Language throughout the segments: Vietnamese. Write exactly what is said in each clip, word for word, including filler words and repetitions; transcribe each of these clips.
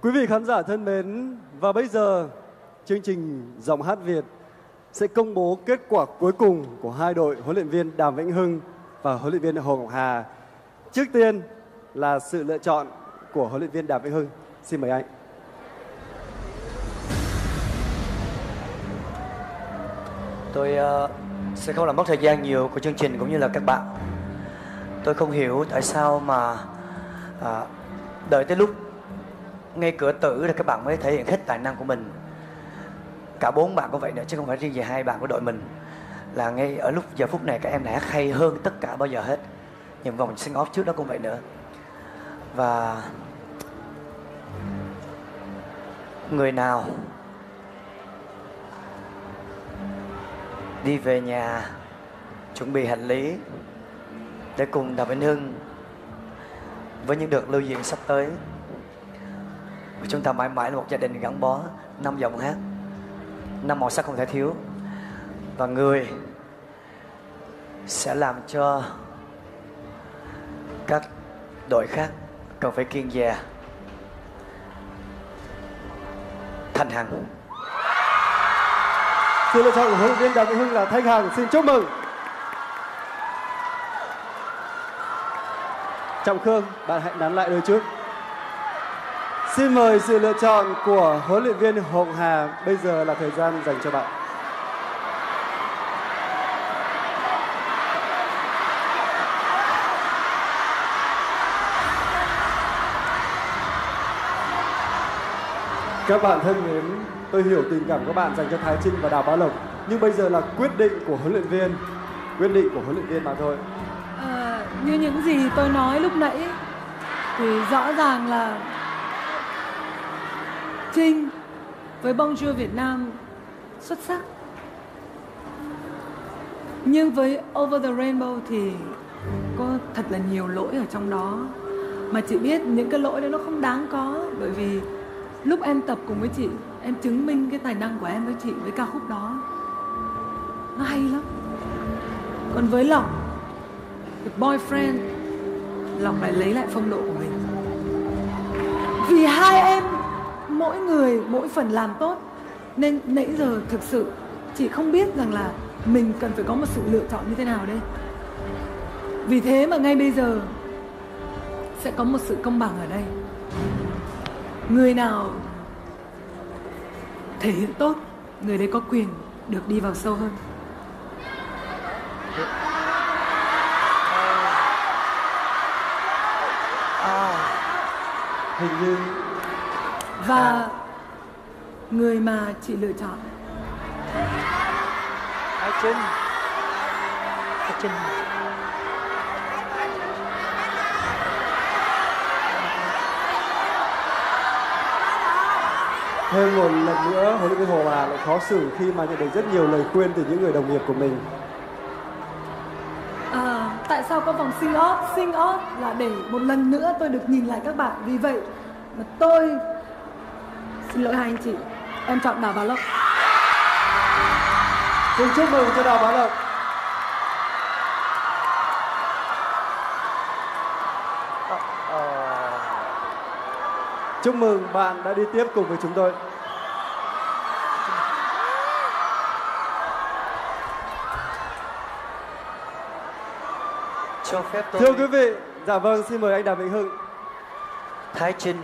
Quý vị khán giả thân mến, và bây giờ chương trình Giọng hát Việt sẽ công bố kết quả cuối cùng của hai đội huấn luyện viên Đàm Vĩnh Hưng và huấn luyện viên Hồ Ngọc Hà. Trước tiên là sự lựa chọn của huấn luyện viên Đàm Vĩnh Hưng. Xin mời anh. Tôi uh, sẽ không làm mất thời gian nhiều của chương trình cũng như là các bạn. Tôi không hiểu tại sao mà uh, đợi tới lúc ngay cửa tử thì các bạn mới thể hiện hết tài năng của mình. Cả bốn bạn cũng vậy nữa chứ không phải riêng về hai bạn của đội mình. Là ngay ở lúc giờ phút này các em lại hát hay hơn tất cả bao giờ hết. Những vòng sing off trước đó cũng vậy nữa. Và người nào đi về nhà chuẩn bị hành lý để cùng Đàm Vĩnh Hưng với những đợt lưu diễn sắp tới. Chúng ta mãi mãi là một gia đình gắn bó, năm giọng hát, năm màu sắc không thể thiếu. Và người sẽ làm cho các đội khác cần phải kiêng dè, Thanh Hằng. Sự lựa chọn của huấn luyện viên Đàm Vĩnh Hưng là Thanh Hằng. Xin chúc mừng. Trọng Khương, bạn hãy nắn lại đôi chút. Xin mời sự lựa chọn của huấn luyện viên Hồ Ngọc Hà. Bây giờ là thời gian dành cho bạn. Các bạn thân mến, tôi hiểu tình cảm các bạn dành cho Thái Trinh và Đào Bá Lộc, nhưng bây giờ là quyết định của huấn luyện viên, quyết định của huấn luyện viên mà thôi. À, như những gì tôi nói lúc nãy thì rõ ràng là Trinh với Bonjour Việt Nam xuất sắc, nhưng với Over the Rainbow thì có thật là nhiều lỗi ở trong đó, mà chị biết những cái lỗi đấy nó không đáng có, bởi vì lúc em tập cùng với chị, em chứng minh cái tài năng của em với chị với ca khúc đó, nó hay lắm. Còn với Lộc, The Boyfriend, Lộc lại lấy lại phong độ của mình. Vì hai em mỗi người mỗi phần làm tốt, nên nãy giờ thực sự chị không biết rằng là mình cần phải có một sự lựa chọn như thế nào đây. Vì thế mà ngay bây giờ sẽ có một sự công bằng ở đây. Người nào thể hiện tốt, người đấy có quyền được đi vào sâu hơn. À, Hình như Và người mà chị lựa chọn, Thái Trinh. Thái Trinh. thêm một lần nữa, huấn luyện viên Hồ Hà lại khó xử khi mà nhận được rất nhiều lời khuyên từ những người đồng nghiệp của mình. à, tại sao có vòng sing off? Sing off là để một lần nữa tôi được nhìn lại các bạn. Vì vậy mà tôi xin lỗi hai anh chị, em chọn Đào Bá Lộc. Xin chúc mừng cho Đào Bá Lộc. Chúc mừng bạn đã đi tiếp cùng với chúng tôi. Cho phép tôi. Thưa quý vị, dạ vâng, xin mời anh Đàm Vĩnh Hưng. Thái Trinh,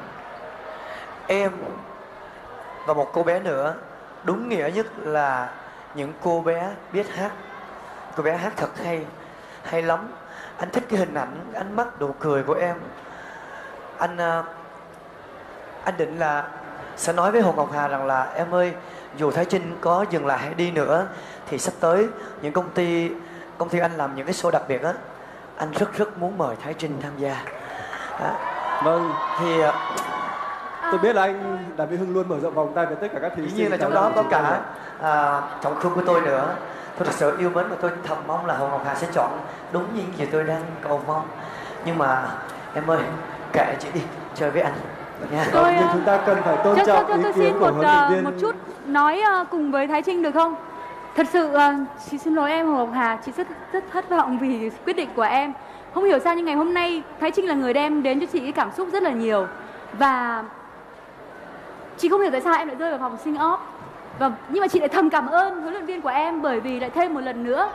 em và một cô bé nữa, đúng nghĩa nhất là những cô bé biết hát. Cô bé hát thật hay, hay lắm. Anh thích cái hình ảnh, ánh mắt, nụ cười của em. Anh anh định là sẽ nói với Hồ Ngọc Hà rằng là em ơi, dù Thái Trinh có dừng lại hay đi nữa thì sắp tới những công ty công ty anh làm những cái show đặc biệt á, anh rất rất muốn mời Thái Trinh tham gia. Đó. Vâng, Thì tôi biết là anh Đàm Vĩnh Hưng luôn mở rộng vòng tay với tất cả các thí dĩ sinh. nhiên là trong đó có cả à, Trọng Khương của tôi nữa. Tôi thật sự yêu mến và tôi thầm mong là Hồ Ngọc Hà sẽ chọn đúng những gì tôi đang cầu mong. Nhưng mà em ơi, kệ chị đi, chơi với anh nha. Tôi, nhưng chúng ta cần phải tôn cho, trọng cho, cho ý tôi kiến xin của một, huấn luyện uh, viên. một chút nói uh, cùng với Thái Trinh được không? Thật sự uh, chị xin lỗi em Hồ Ngọc Hà, chị rất rất thất vọng vì quyết định của em. Không hiểu sao nhưng ngày hôm nay Thái Trinh là người đem đến cho chị cái cảm xúc rất là nhiều. Và Chị không hiểu tại sao em lại rơi vào vòng sinh off. Và nhưng mà chị lại thầm cảm ơn huấn luyện viên của em, bởi vì lại thêm một lần nữa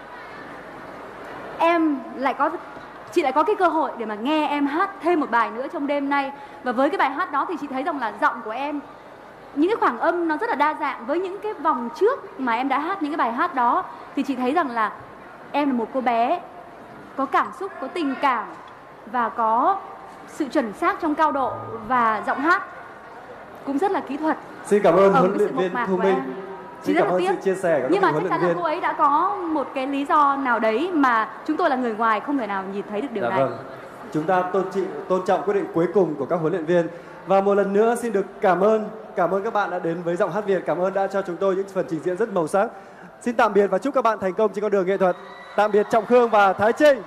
em lại có chị lại có cái cơ hội để mà nghe em hát thêm một bài nữa trong đêm nay. Và với cái bài hát đó thì chị thấy rằng là giọng của em, những cái khoảng âm nó rất là đa dạng. Với những cái vòng trước mà em đã hát những cái bài hát đó thì chị thấy rằng là em là một cô bé có cảm xúc, có tình cảm và có sự chuẩn xác trong cao độ, và giọng hát cũng rất là kỹ thuật. Xin cảm ơn ở huấn cái luyện sự viên mộc mạc Thu của Minh. em. Chị Xin rất cảm là ơn tiếc. sự chia sẻ của các Nhưng mà huấn chắc luyện chắn là viên. cô ấy đã có một cái lý do nào đấy mà chúng tôi là người ngoài không thể nào nhìn thấy được điều Dạ này. vâng. Chúng ta tôn trị, tôn trọng quyết định cuối cùng của các huấn luyện viên. Và một lần nữa xin được cảm ơn, cảm ơn các bạn đã đến với Giọng Hát Việt. Cảm ơn đã cho chúng tôi những phần trình diễn rất màu sắc. Xin tạm biệt và chúc các bạn thành công trên con đường nghệ thuật. Tạm biệt Trọng Khương và Thái Trinh.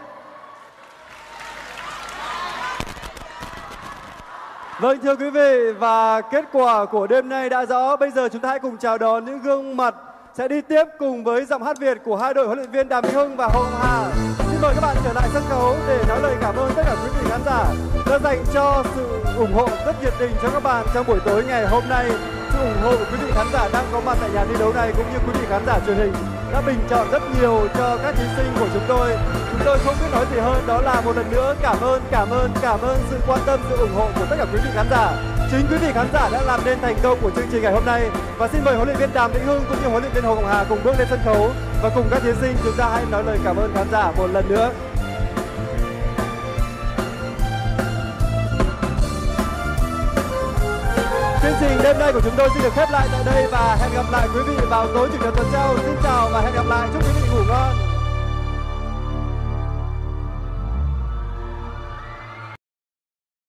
Vâng, thưa quý vị, và kết quả của đêm nay đã rõ. Bây giờ chúng ta hãy cùng chào đón những gương mặt sẽ đi tiếp cùng với Giọng Hát Việt của hai đội huấn luyện viên Đàm Vĩnh Hưng và Hồ Hồng Hà. Xin mời các bạn trở lại sân khấu để nói lời cảm ơn tất cả quý vị khán giả đã dành cho sự ủng hộ rất nhiệt tình cho các bạn trong buổi tối ngày hôm nay. Sự ủng hộ của quý vị khán giả đang có mặt tại nhà thi đấu này cũng như quý vị khán giả truyền hình đã bình chọn rất nhiều cho các thí sinh của chúng tôi. Chúng tôi không biết nói gì hơn, đó là một lần nữa cảm ơn, cảm ơn, cảm ơn sự quan tâm, sự ủng hộ của tất cả quý vị khán giả. Chính quý vị khán giả đã làm nên thành công của chương trình ngày hôm nay. Và xin mời huấn luyện viên Đàm Vĩnh Hưng cũng như huấn luyện viên Hồ Ngọc Hà cùng bước lên sân khấu và cùng các thí sinh chúng ta hãy nói lời cảm ơn khán giả một lần nữa. Chương trình đêm nay của chúng tôi xin được khép lại tại đây và hẹn gặp lại quý vị vào tối chủ nhật tuần sau. Xin chào và hẹn gặp lại, chúc quý vị ngủ ngon.